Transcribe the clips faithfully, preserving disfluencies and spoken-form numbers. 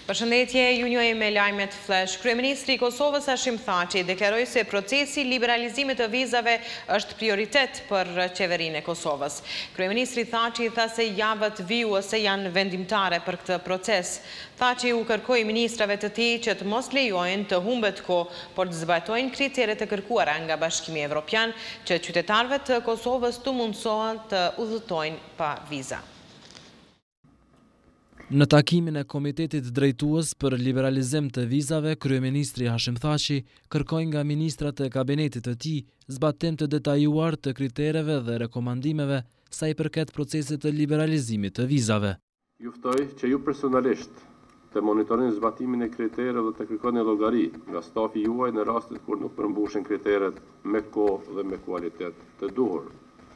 Përshëndetje, ju njojë me lajmet flash. Kryeministri i Kosovës Hashim Thaçi deklaroi se procesi liberalizimit të vizave është prioritet për qeverinë e Kosovës. Kryeministri Thaçi tha se javët vijuese janë vendimtare për këtë proces. Thaçi u kërkoi ministrave të tij që të mos lejojnë të humbet kohë, por të zbatojnë kriteret e kërkuara nga Bashkimi Evropian që qytetarëve të Kosovës të mundësohen të udhëtojnë pa viza. Në takimin e Komitetit Drejtues për liberalizim të vizave, Kryeministri Hashim Thaçi kërkoi nga ministrat e kabinetit të tij zbatim të detajuar të kritereve dhe rekomandimeve sa i përket procesit të liberalizimit të vizave. Ju ftoj që ju personalisht të monitorini zbatimin e kritereve dhe të kërkoni llogari nga stafi juaj në rastet kur nuk përmbushin kriteret me kohë dhe me kualitet të duhur.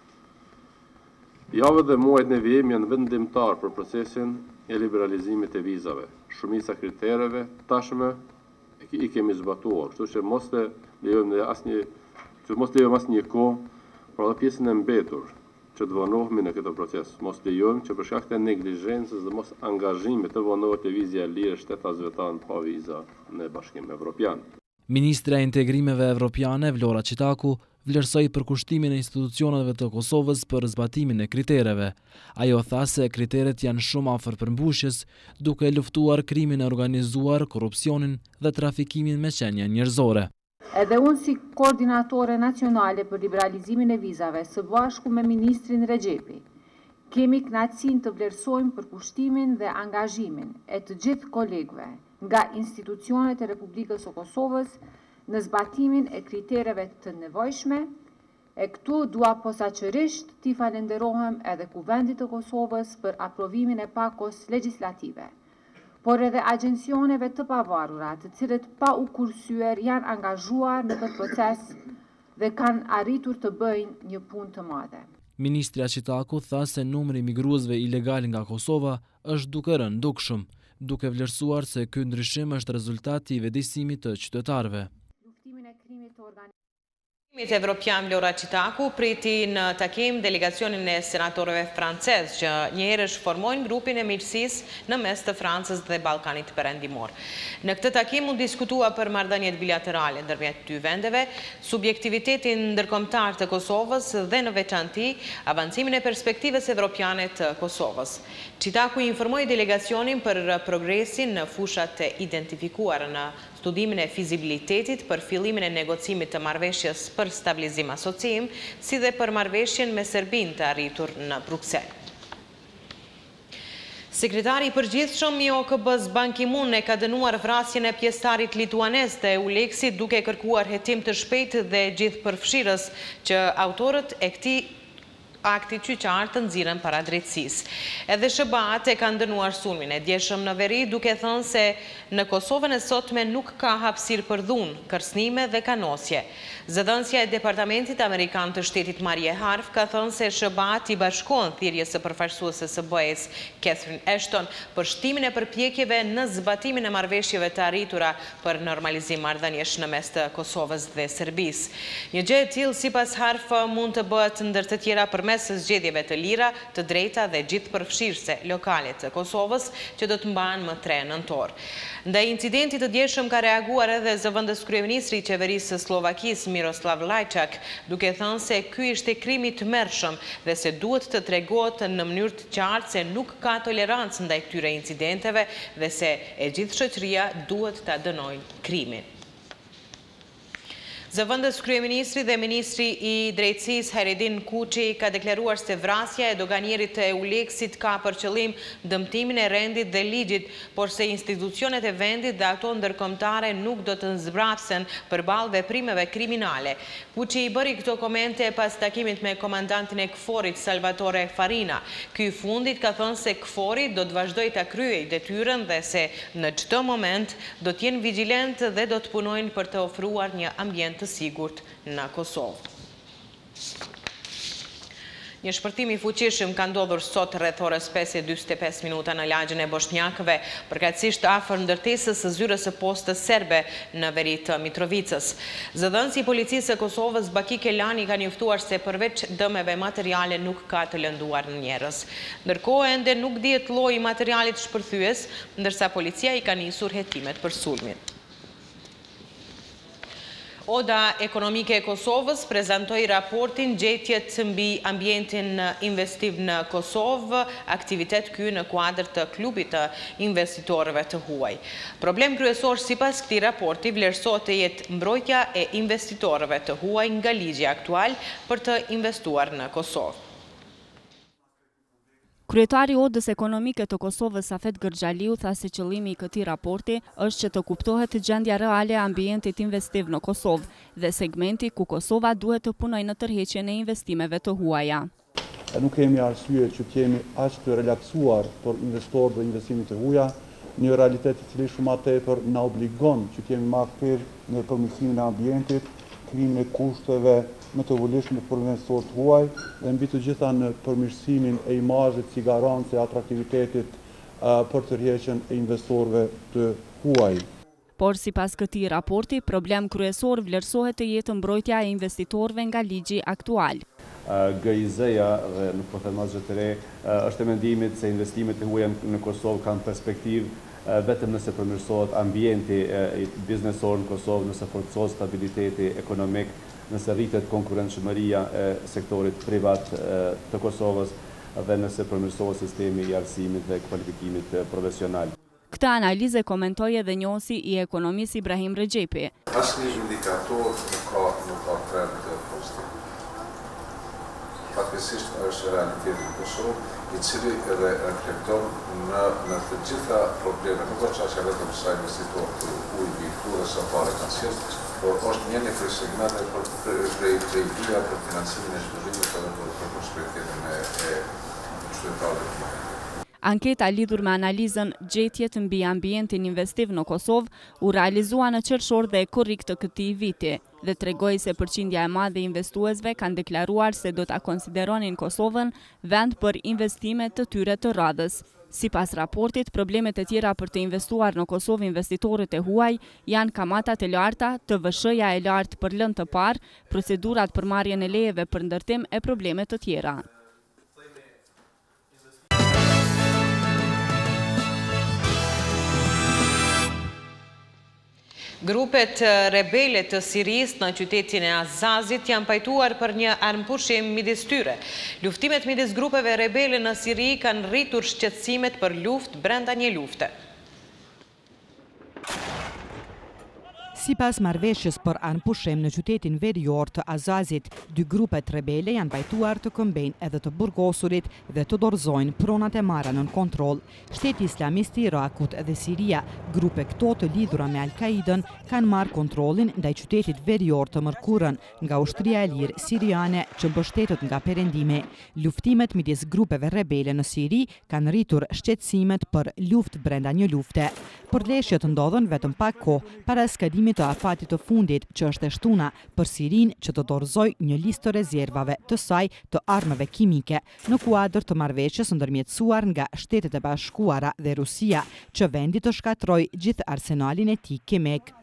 Javët dhe muajt në vijim janë vendimtar për procesin e liberalizimit e vizave. Shumica kritereve tashmë i kemi zbatuar, kështu që mos të lejojmë asnjë, që mos lejojmë asnjë kohë, por edhe pjesën e mbetur që të vonohemi në këtë proces. Mos lejojmë që për shkak të neglizhencës dhe mos angazhimit të vonohet lëvizja e lirë shtetasve tanë pa viza në Bashkimin Evropian. Ministra e Integrimeve Evropiane Vlora Çitaku vlerësoi përkushtimin e institucioneve të Kosovës për zbatimin e kritereve. Ajo tha se kriteret janë shumë afër përmbushjes, duke luftuar krimin e organizuar, korrupsionin dhe trafikimin me qenia njerëzore. Edhe unë si koordinatore nacionale për liberalizimin e vizave, së bashku me ministrin Rexhepi, kemi kënaqësinë të vlerësojmë përkushtimin dhe angazhimin e të gjithë kolegëve nga institucionet e Republikës së Kosovës në zbatimin e kritereve të nevojshme, e këtu dua posaçërisht t'i falenderohem edhe Kuvendit të Kosovës për aprovimin e pakos legjislative, por edhe agjencioneve të pavarura, të cilët pa u kursyer janë angazhuar në këtë proces dhe kanë arritur të bëjnë një punë të madhe. Ministri Çitaku tha se numri i migruesve ilegal nga Kosova është duke rënë dukshëm, duke vlerësuar se ky ndryshim është rezultati i vetëdijsimit të qytetarëve. Komitetit Evropian Vlora Çitaku priti në takim delegacionin e senatorëve francez që njëherësh formojnë grupin e miqësisë në mes të Francës dhe Ballkanit Perëndimor. Në këtë takim u diskutua për marrëdhëniet bilaterale ndërmjet dy vendeve, subjektivitetin ndërkombëtar të Kosovës dhe në veçanti avancimin e perspektivës evropiane të Kosovës. Çitaku informoi delegacionin për progresin në fushat e identifikuara në studimin e fizibilitetit për fillimin e negocimit të marrëveshjes për stabilizim asocim, si dhe për marrëveshjen me Serbinë të arritur në Bruksel. Sekretari i përgjithshëm i O K B-s Ban Ki-moon e ka dënuar vrasjen e pjesëtarit lituanez të Euleksit duke kërkuar hetim të shpejtë dhe gjithëpërfshirës që autorët e këtij akti qyqar të nxirren para drejtësisë. Edhe S B A-t e kanë dënuar sulmin e djeshëm në veri duke thënë se në Kosovën e sotme nuk ka hapësirë për dhunë, kërcënime dhe kanosje. Zëdhënësja e Departamentit Amerikan të Shtetit Marie Harf ka thënë se S B A-t i bashkohen thirrjes së përfaqësuese së B E-s Catherine Ashton për shtimin e përpjekjeve në zbatimin e marrëveshjeve të arritura për normalizim marrëdhëniesh në mes të Kosovës dhe Serbisë. Një gjë e tillë sipas Harf mund të bëhet ndër të tjera për mes zgjedhjeve të lira, të drejta dhe gjithëpërfshirëse lokale të Kosovës që do të mbahen më tre nëntor. Ndaj incidentit të djeshëm ka reaguar edhe zëvendës kryeministri i qeverisë së Slovakisë Miroslav Lajčak, duke thënë se ky ishte krim i tmerrshëm dhe se duhet të tregohet në mënyrë të qartë se nuk ka tolerancë ndaj këtyre incidenteve dhe se e gjithë shoqëria duhet ta dënojë krimin. Zëvendës kryeministri dhe ministri i drejtësisë Hayreddin Kuçi ka deklaruar se vrasja e doganierit të Euleksit ka për qëllim dëmtimin e rendit dhe ligjit, por se institucionet e vendit dhe ato ndërkombëtare nuk do të zbrapsen përballë veprimeve kriminale. Kuçi i bëri këto komente pas takimit me komandantin e K F O R-it Salvatore Farina. Ky i fundit ka thënë se K F O R-i do të vazhdojë ta kryejë detyrën dhe se në çdo moment do të jenë vigjilent dhe do të punojnë për të ofruar një ambient të sigurt në Kosovë. Një shpërtim i fuqishëm ka ndodhur sot rreth orës pesë e njëzet e pesë minuta në lagjën e bosnjakëve, përkatësisht afër ndërtesës së zyrës së postës serbe në veri të Mitrovicës. Zëdhënësi i policisë së Kosovës Baki Kelani ka njoftuar se përveç dëmeve materiale nuk ka të lënduar në njerëz. Ndërkohë ende nuk dihet lloji i materialit shpërthyes, ndërsa policia i ka nisur hetimet për sulmin. Oda Ekonomike e Kosovës prezantoi raportin Gjetjet mbi ambientin investiv në Kosovë, aktivitet ky në kuadër të klubit të investitorëve të huaj. Problem kryesor sipas këtij raporti vlerësohet të jetë mbrojtja e investitorëve të huaj nga ligji aktual për të investuar në Kosovë. Kryetari i Odës Ekonomike të Kosovës Safet Gërxhaliu tha se qëllimi i këtij raporti është që të kuptohet gjendja reale e ambientit investiv në Kosovë dhe segmenti ku Kosova duhet të punojë në tërheqjen e investimeve të huaja. Nuk kemi arsye që të jemi aq të relaksuar për investorët dhe investimet të huaja, një realitet i cili shumë më tepër na obligon që të jemi më aktiv në përmirësimin e ambientit, krijimin e kushteve më të volishme për investorët huaj dhe mbi të gjitha në përmirësimin e imazhit, sigarancë e atraktivitetit uh, për tërheqjen e investorëve të huaj. Por sipas këtij raporti, problem kryesor vlerësohet të jetë mbrojtja e investitorëve nga ligji aktual. G I Z-ja dhe nuk po them asgjë të re, është e mendimit se investimet e huaja në Kosovë kanë perspektivë vetëm nëse përmirësohet ambienti biznesor në Kosovë, nëse forcohet stabiliteti ekonomik, nëse rritet konkurrencëshmëria e sektorit privat të Kosovës dhe nëse përmirësohet sistemi i arsimit dhe kualifikimit profesional. Këtë analizë komentoi edhe njohësi i ekonomisë Ibrahim Rexhepi. Asnjë indikator nuk ka nuk ka trend pozitiv. Fatkeqësisht është realiteti i Kosovës, i cili edhe reflekton në në të gjitha problemet, nuk është çështja vetëm sa investitor të ujë kurrë sa parë kanë sjellë, por është një nga segmentet për drejtëria për financimin e zhvillimit edhe për prosperitetin e qytetarëve. Anketa lidhur me analizën Gjetjet mbi ambientin investiv në Kosovë u realizua në qershor dhe korrik të këtij viti dhe tregoi se përqindja e madhe e investuesve kanë deklaruar se do ta konsideronin Kosovën vend për investime të tyre të radhës. Sipas raportit, problemet e tjera për të investuar në Kosovë investitorët e huaj janë kamatat e larta, T V S-ja e lartë për lëndë të parë, procedurat për marrjen e lejeve për ndërtim e probleme të tjera. Grupet rebele të Sirisë në qytetin e Azazit janë pajtuar për një armëpushim midis tyre. Luftimet midis grupeve rebele në Siri kanë rritur shqetësimet për luftë brenda një lufte. Sipas marrëveshjes për armëpushim në qytetin verior të Azazit, dy grupet rebele janë pajtuar të këmbejnë edhe të burgosurit dhe të dorëzojnë pronat e marra nën kontroll. Shteti Islamist i Irakut dhe Siria, grupe këto të lidhura me Al-Qaidën, kanë marrë kontrollin ndaj qytetit verior të Mërkurën nga ushtria e lirë siriane që mbështetet nga perëndimi. Luftimet midis grupeve rebele në Siri kanë rritur shqetësimet për luftë brenda një lufte. Përleshjet ndodhen vetëm pak kohë para skadimit të afatit të fundit që është e shtuna për Sirin që të dorëzoj një listë të rezervave të saj të armëve kimike në kuadër të marrëveshjes ndërmjetësuar nga Shtetet e Bashkuara dhe Rusia që vendi të shkatroj gjithë arsenalin e tij kimik.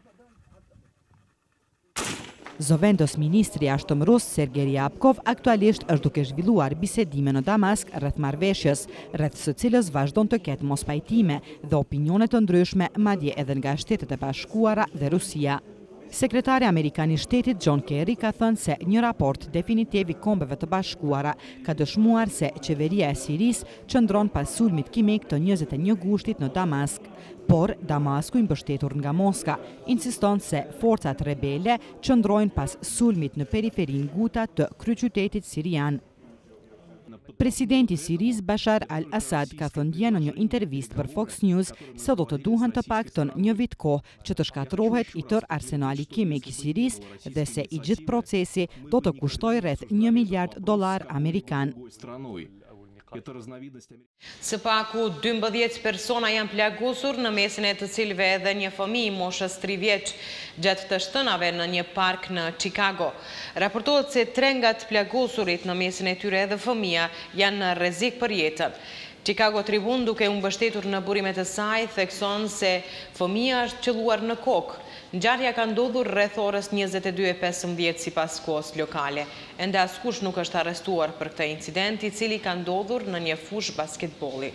Zëvendës ministri jashtëm rus Sergej Ryabkov aktualisht është duke zhvilluar bisedime në Damask rreth marrëveshjes, rreth së cilës vazhdon të ketë mospajtime dhe opinione të ndryshme, madje edhe nga Shtetet e Bashkuara dhe Rusia. Sekretari Amerikan i Shtetit John Kerry ka thënë se një raport definitiv i Kombeve të Bashkuara ka dëshmuar se qeveria e Sirisë qëndron pas sulmit kimik të njëzet e një gushtit në Damask. Por Damasku, i mbështetur nga Moska, insiston se forcat rebele qëndrojnë pas sulmit në periferin Guta të kryeqytetit sirian. Presidenti i Sirisë Bashar al-Assad ka thënë dje në një intervistë për Fox News se do të duhen të paktën një vit kohë që të shkatërrohet i tërë arsenali kimik i Sirisë dhe se i gjithë procesi do të kushtojë rreth një miliard dollar amerikan. Së paku dymbëdhjetë persona janë plagosur, në mesin e të cilëve edhe një fëmijë moshës tri vjeç gjatë të shtënave në një park në Chicago. Raportohet se tre nga të plagosurit, në mesin e tyre edhe fëmija, janë në rrezik për jetën. Chicago Tribune, duke u mbështetur në burimet e saj, thekson se fëmija është qelluar në kokë. Ngjarja ka ndodhur rreth orës njëzet e dy e pesëmbëdhjetë sipas kohës lokale. Ende askush nuk është arrestuar për këtë incident, i cili ka ndodhur në një fushë basketbolli.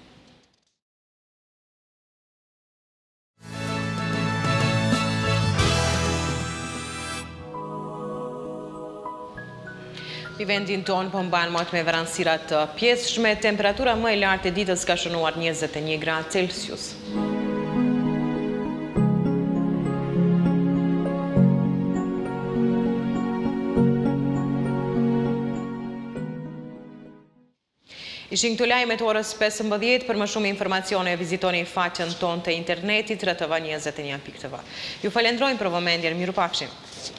Në vendin tonë po mban mot me vranësira të pjesëshme, temperatura më e lartë e ditës ka shënuar njëzet e një gradë Celsius. Ishin këto lajmet orës pesëmbëdhjetë, për më shumë informacione vizitoni faqen tonë të internetit r t v njëzet e një pikë t v. Ju falendrojmë për vëmendjen, mirupafshim.